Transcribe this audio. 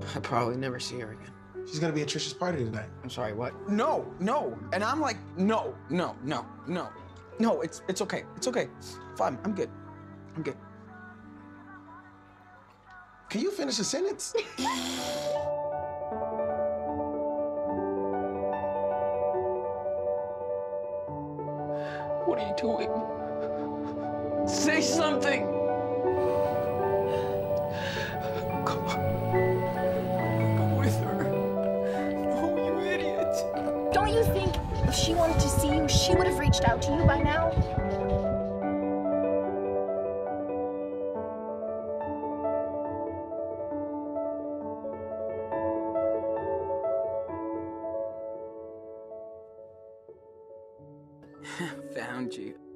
I'll probably never see her again. She's gonna be at Trisha's party tonight. I'm sorry, what? No, no. And I'm like, no, no, no, no. No, it's okay. It's okay. Fine, I'm good. I'm good. Can you finish a sentence? What are you doing? Say something! Come on. Go with her. No, you idiot. Don't you think if she wanted to see you, she would have reached out to you by now? Found you.